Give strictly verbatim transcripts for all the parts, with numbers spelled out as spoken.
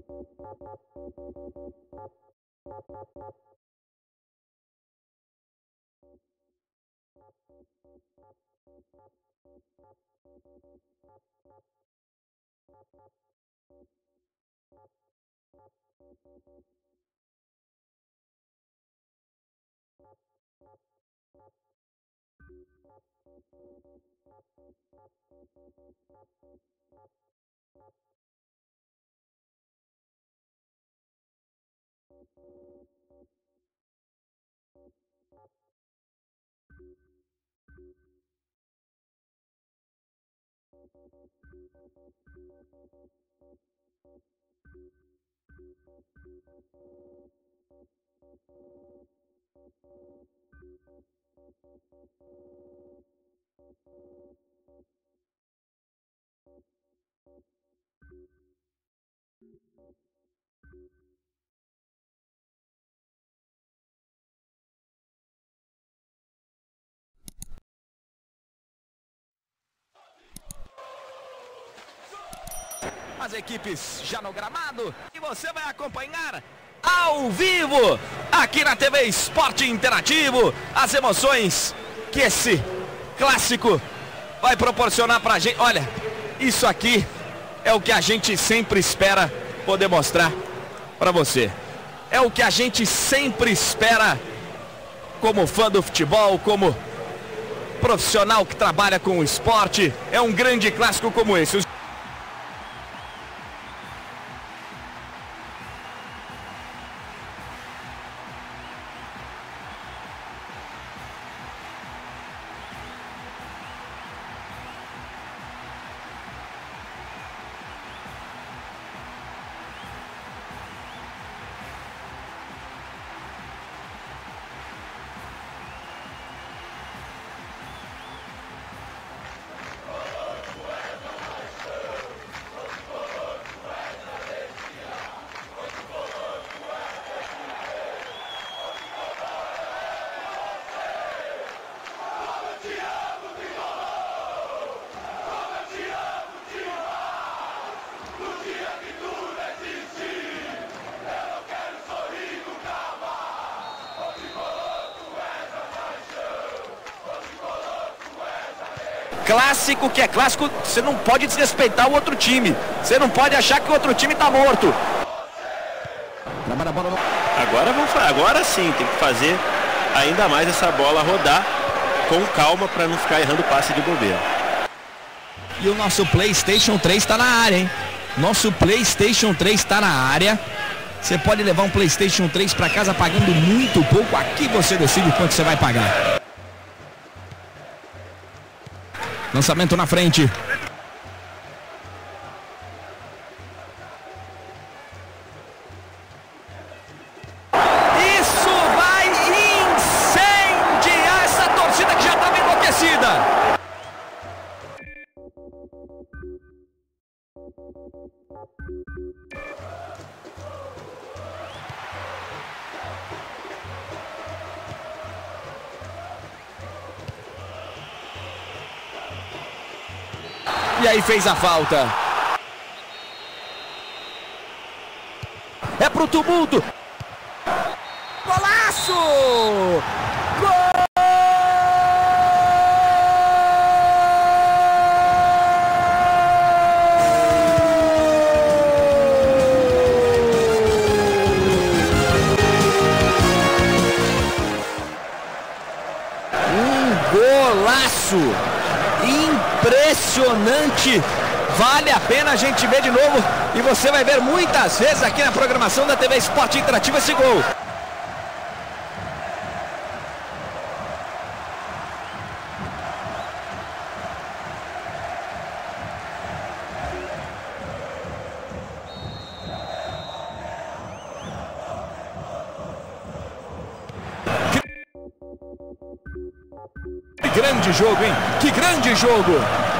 As equipes já no gramado e você vai acompanhar ao vivo aqui na T V Esporte Interativo as emoções que esse clássico vai proporcionar pra gente. Olha, isso aqui é o que a gente sempre espera poder mostrar pra você. É o que a gente sempre espera como fã do futebol, como profissional que trabalha com o esporte. É um grande clássico como esse. Clássico que é clássico, você não pode desrespeitar o outro time. Você não pode achar que o outro time tá morto. Agora vamos agora sim, tem que fazer ainda mais essa bola rodar com calma para não ficar errando passe de bobeira. E o nosso PlayStation três está na área, hein? Nosso PlayStation três está na área. Você pode levar um PlayStation três para casa pagando muito pouco. Aqui você decide quanto você vai pagar. Lançamento na frente. Isso vai incendiar essa torcida que já estava enlouquecida. E aí fez a falta. É pro tumulto. Golaço! Gol! Um golaço! Impressionante, vale a pena a gente ver de novo e você vai ver muitas vezes aqui na programação da T V Esporte Interativo esse gol. Que grande jogo, hein? Que grande jogo!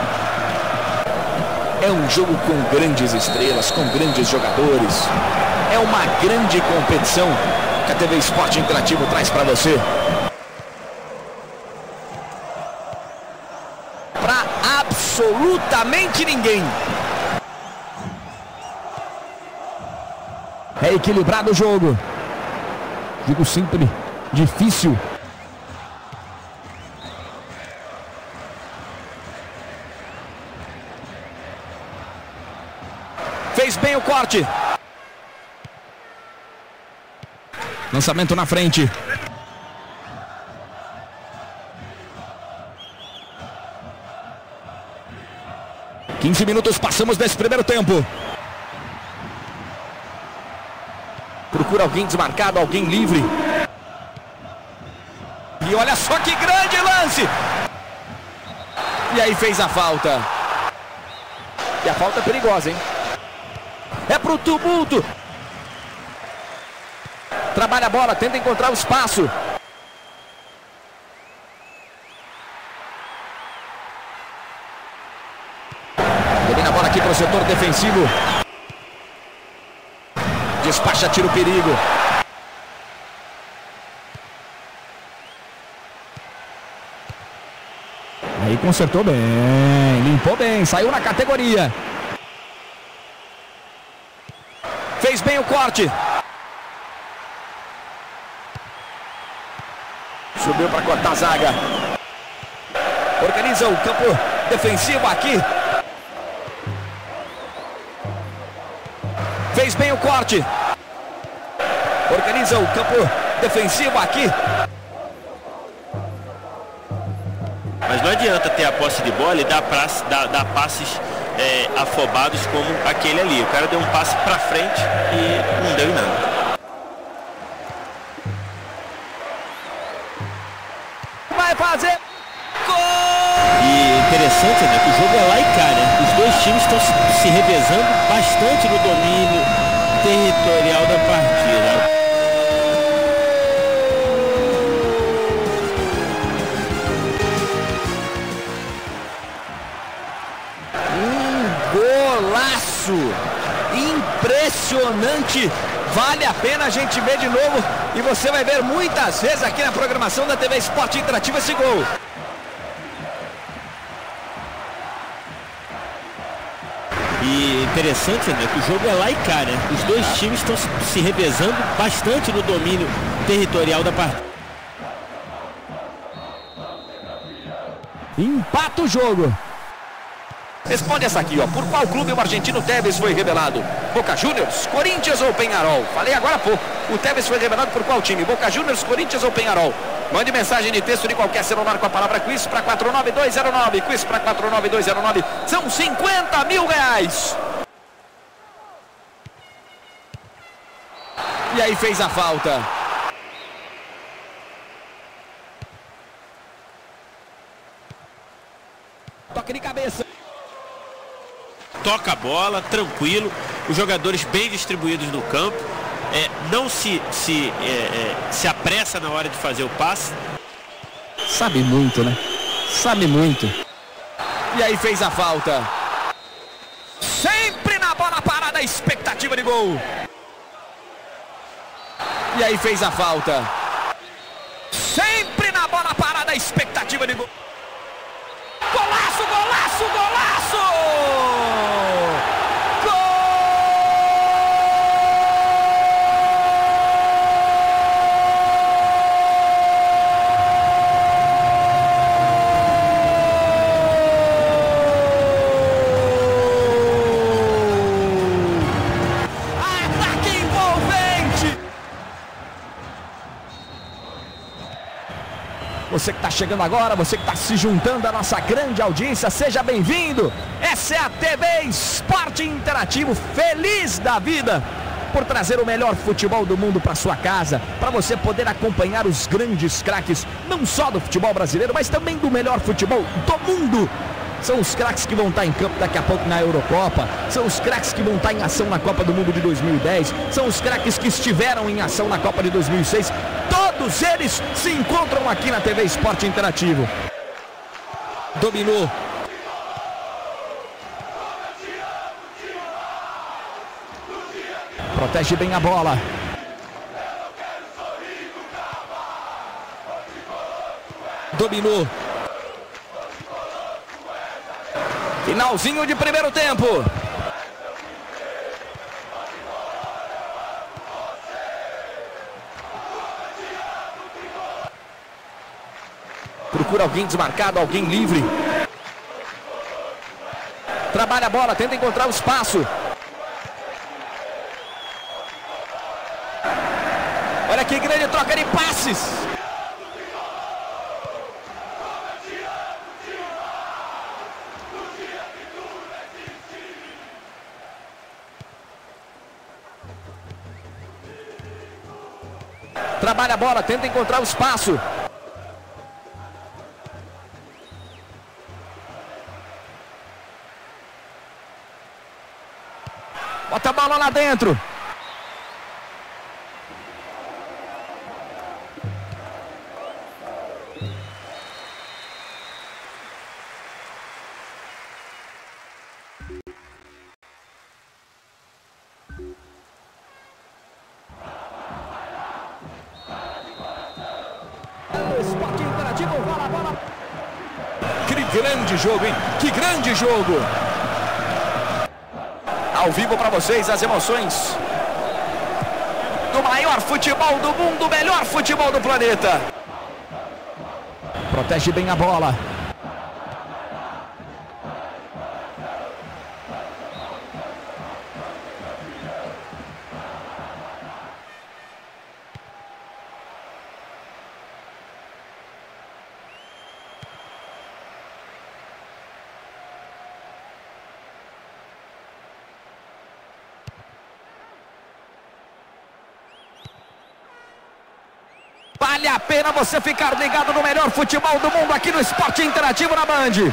É um jogo com grandes estrelas, com grandes jogadores. É uma grande competição que a T V Esporte Interativo traz para você. Para absolutamente ninguém. É equilibrado o jogo. Digo sempre, difícil. Fez bem o corte. Lançamento na frente. quinze minutos passamos desse primeiro tempo. Procura alguém desmarcado, alguém livre. E olha só que grande lance. E aí fez a falta. E a falta é perigosa, hein? É pro tumulto. Trabalha a bola, tenta encontrar o espaço. Domina a bola aqui para o setor defensivo. Despacha, tira o perigo. Aí consertou bem, limpou bem, saiu na categoria. Fez bem o corte. Subiu para cortar a zaga. Organiza o campo defensivo aqui. Fez bem o corte. Organiza o campo defensivo aqui. Mas não adianta ter a posse de bola e dar, praça, dar, dar passes é, afobados como aquele ali. O cara deu um passe para frente e não deu em nada. Vai fazer gol! E interessante, né, que o jogo é lá e cá, né? Os dois times estão se, se revezando bastante no domínio territorial da partida. Um golaço! Impressionante! Vale a pena a gente ver de novo e você vai ver muitas vezes aqui na programação da T V Esporte Interativo esse gol. E interessante, né, que o jogo é lá e cá, né? Os dois times estão se revezando bastante no domínio territorial da partida. Empata o jogo. Responde essa aqui, ó. Por qual clube o argentino Tevez foi revelado? Boca Juniors, Corinthians ou Peñarol? Falei agora há pouco. O Tevez foi revelado por qual time? Boca Juniors, Corinthians ou Peñarol? Mande mensagem de texto de qualquer celular com a palavra quiz para quatro nove dois zero nove. Quiz para quatro nove dois zero nove. São cinquenta mil reais. E aí fez a falta. Toque de cabeça. Toca a bola, tranquilo, os jogadores bem distribuídos no campo, é, não se, se, é, é, se apressa na hora de fazer o passe. Sabe muito, né? Sabe muito. E aí fez a falta. Sempre na bola parada, expectativa de gol. E aí fez a falta. Sempre na bola parada, expectativa de gol. Golaço, golaço, golaço! Você que está chegando agora, você que está se juntando à nossa grande audiência, seja bem-vindo. Essa é a T V Esporte Interativo, feliz da vida por trazer o melhor futebol do mundo para sua casa, para você poder acompanhar os grandes craques, não só do futebol brasileiro, mas também do melhor futebol do mundo. São os craques que vão estar em campo daqui a pouco na Eurocopa, são os craques que vão estar em ação na Copa do Mundo de dois mil e dez, são os craques que estiveram em ação na Copa de dois mil e seis. Todos eles se encontram aqui na T V Esporte Interativo. Dominou. Protege bem a bola. Dominou. Finalzinho de primeiro tempo. procura alguém desmarcado, alguém livre. Trabalha a bola, tenta encontrar o espaço. Olha que grande troca de passes. Trabalha a bola, tenta encontrar o espaço. Bota a bola lá dentro. Esporte Interativo, bola, bola. Que grande jogo, hein? Que grande jogo! Ao vivo para vocês as emoções do maior futebol do mundo, o melhor futebol do planeta. Protege bem a bola. Vale a pena você ficar ligado no melhor futebol do mundo aqui no Esporte Interativo na Band.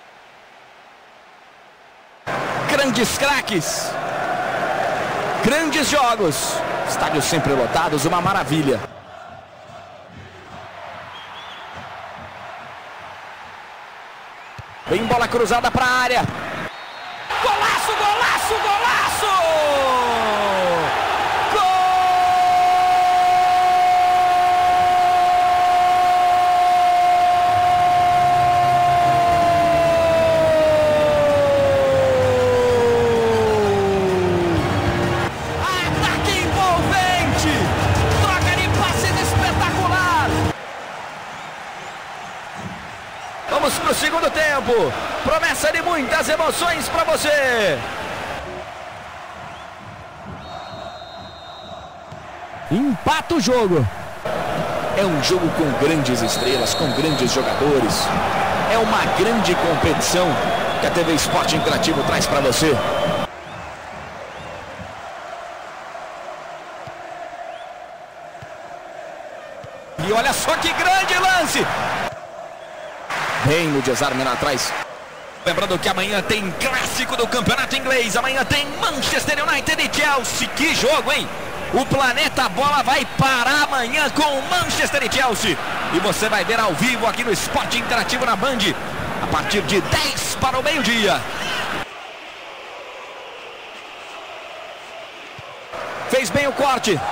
Grandes craques. Grandes jogos. Estádios sempre lotados, uma maravilha. Vem bola cruzada para a área. Golaço, golaço, golaço! Vamos para o segundo tempo. Promessa de muitas emoções para você. Empata o jogo. É um jogo com grandes estrelas, com grandes jogadores. É uma grande competição que a T V Esporte Interativo traz para você. E olha só que grande lance. Bem no desarme lá atrás. Lembrando que amanhã tem clássico do campeonato inglês. Amanhã tem Manchester United e Chelsea. Que jogo, hein? O planeta bola vai parar amanhã com Manchester e Chelsea. E você vai ver ao vivo aqui no Esporte Interativo na Band. A partir de dez para o meio-dia. Fez bem o corte.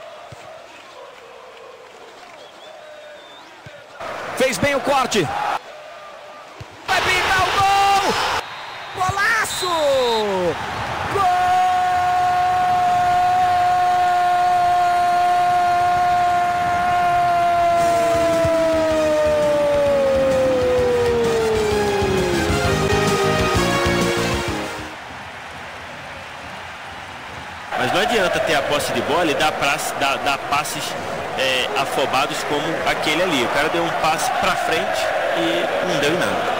Fez bem o corte. Vai pintar o gol! Golaço! Gol! Mas não adianta ter a posse de bola e dar, praça, dar, dar passes é, afobados como aquele ali. O cara deu um passe para frente e não deu em nada.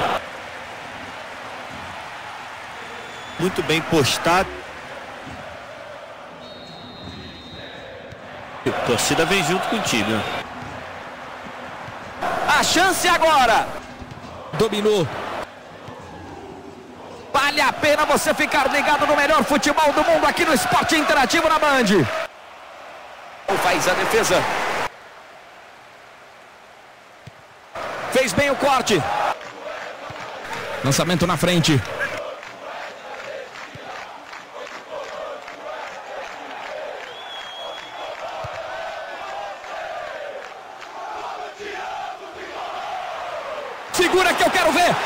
Muito bem postado. A torcida vem junto com o time. A chance agora. Dominou. Vale a pena você ficar ligado no melhor futebol do mundo aqui no Esporte Interativo na Band. Faz a defesa. Fez bem o corte. Lançamento na frente. Segura que eu quero ver.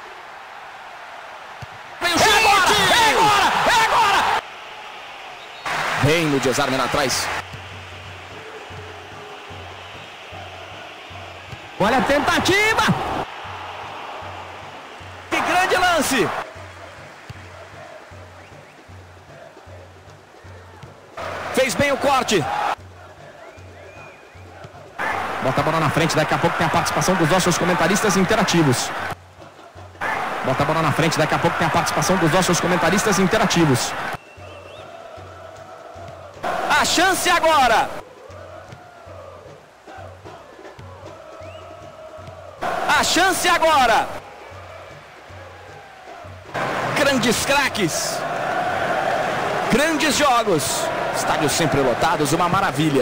Vem o chute. É agora, é agora, é agora. Bem no desarme lá atrás. Olha a tentativa. lance. Fez bem o corte. Bota a bola na frente, daqui a pouco tem a participação dos nossos comentaristas interativos. Bota a bola na frente, daqui a pouco tem a participação dos nossos comentaristas interativos. A chance agora. A chance agora. Grandes craques. Grandes jogos. Estádios sempre lotados, uma maravilha.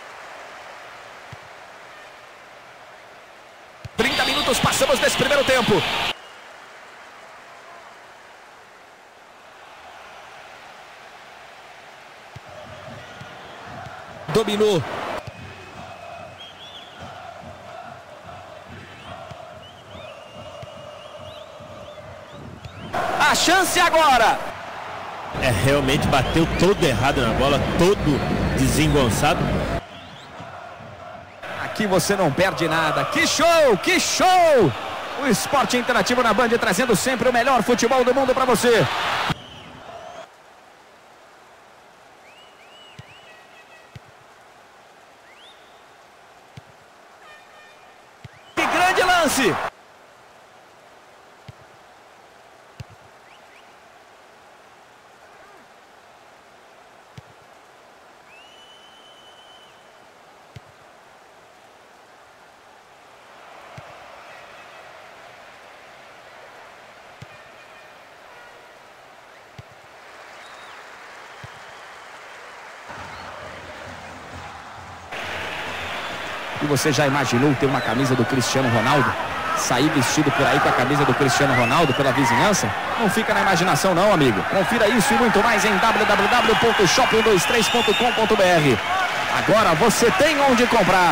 trinta minutos passamos desse primeiro tempo. Dominou. A chance agora. É, realmente bateu todo errado na bola, todo desengonçado. Aqui você não perde nada. Que show, que show! O Esporte Interativo na Band trazendo sempre o melhor futebol do mundo para você. Que grande lance! E você já imaginou ter uma camisa do Cristiano Ronaldo? Sair vestido por aí com a camisa do Cristiano Ronaldo pela vizinhança? Não fica na imaginação não, amigo. Confira isso e muito mais em w w w ponto shop um dois três ponto com ponto b r. Agora você tem onde comprar.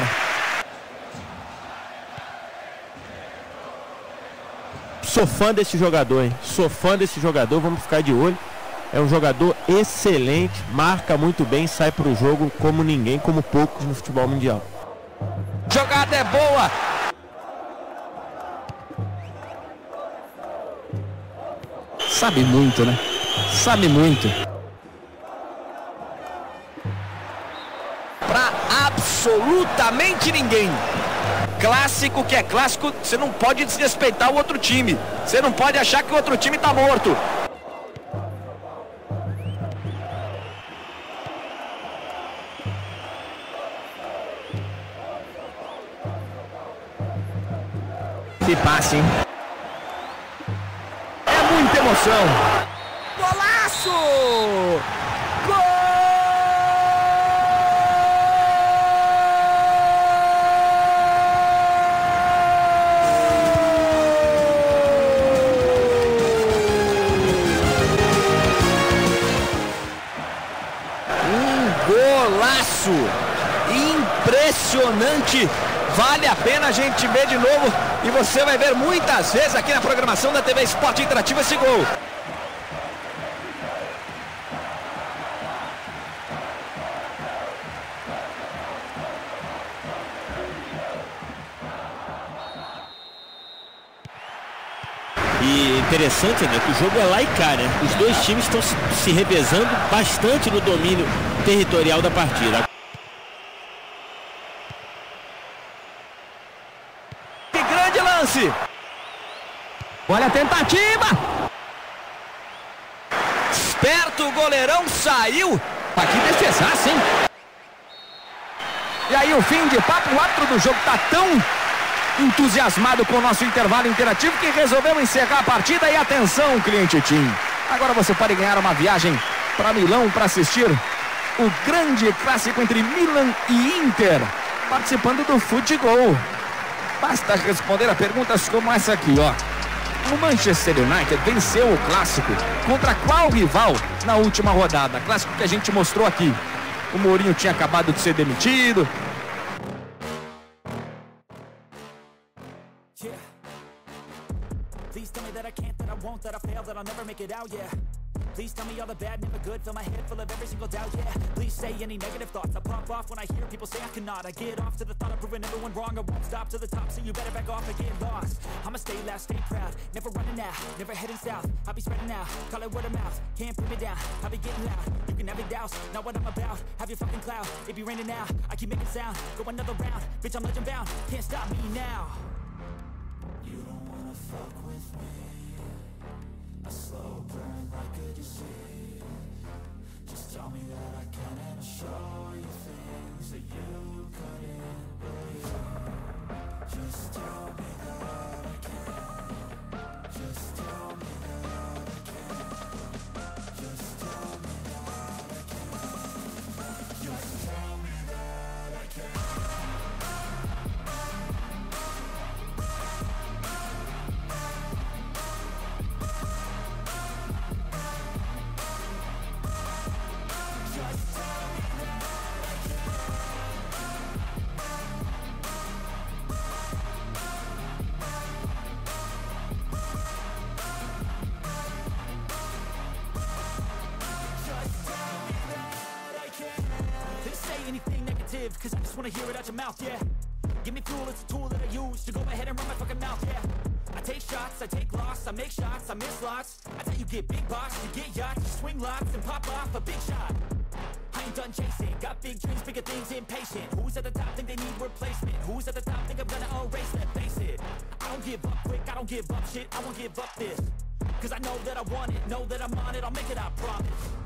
Sou fã desse jogador, hein? Sou fã desse jogador, vamos ficar de olho. É um jogador excelente, marca muito bem, sai para o jogo como ninguém, como poucos no futebol mundial. Jogada é boa. Sabe muito, né? Sabe muito. Pra absolutamente ninguém. Clássico que é clássico, você não pode desrespeitar o outro time. Você não pode achar que o outro time tá morto. Que passe, hein? É muita emoção. Golaço! Gol! Um golaço! Impressionante! Vale a pena a gente ver de novo e você vai ver muitas vezes aqui na programação da T V Esporte Interativo esse gol. E interessante, né, que o jogo é lá e cá, né? Os dois times estão se, se revezando bastante no domínio territorial da partida. Olha a tentativa. Esperto, o goleirão saiu. Aqui defesaça, hein? E aí o fim de papo, o árbitro do jogo tá tão entusiasmado com o nosso intervalo interativo que resolveu encerrar a partida. E atenção, cliente Tim. Agora você pode ganhar uma viagem para Milão para assistir o grande clássico entre Milan e Inter, participando do Futebol. Basta responder a perguntas como essa aqui, ó. O Manchester United venceu o clássico contra qual rival na última rodada? Clássico que a gente mostrou aqui. O Mourinho tinha acabado de ser demitido. Please tell me all the bad, never good. Fill my head full of every single doubt, yeah. Please say any negative thoughts. I pop off when I hear people say I cannot. I get off to the thought of proving everyone wrong. I won't stop to the top, so you better back off and get lost. I'ma stay loud, stay proud, never running out, never heading south. I'll be spreading out, call it word of mouth. Can't put me down, I'll be getting loud. You can have it douse, not what I'm about. Have your fucking cloud, it be raining now. I keep making sound, go another round. Bitch, I'm legend bound, can't stop me now. You don't wanna fuck with me. A slow burn like a disease. Just tell me that I can and I'll show you things that you couldn't believe. Just tell me that I can. Just tell me that I can. Just tell me that I can. Just tell me that I can. Cause I just wanna hear it out your mouth, yeah. Give me fuel, it's a tool that I use to go ahead and run my fucking mouth, yeah. I take shots, I take loss, I make shots, I miss lots. I tell you get big box, you get yachts, you swing lots and pop off a big shot. I ain't done chasing, got big dreams, bigger things, impatient. Who's at the top think they need replacement? Who's at the top think I'm gonna erase them? Face it, I don't give up quick, I don't give up shit, I won't give up this. Cause I know that I want it, know that I'm on it, I'll make it, I promise.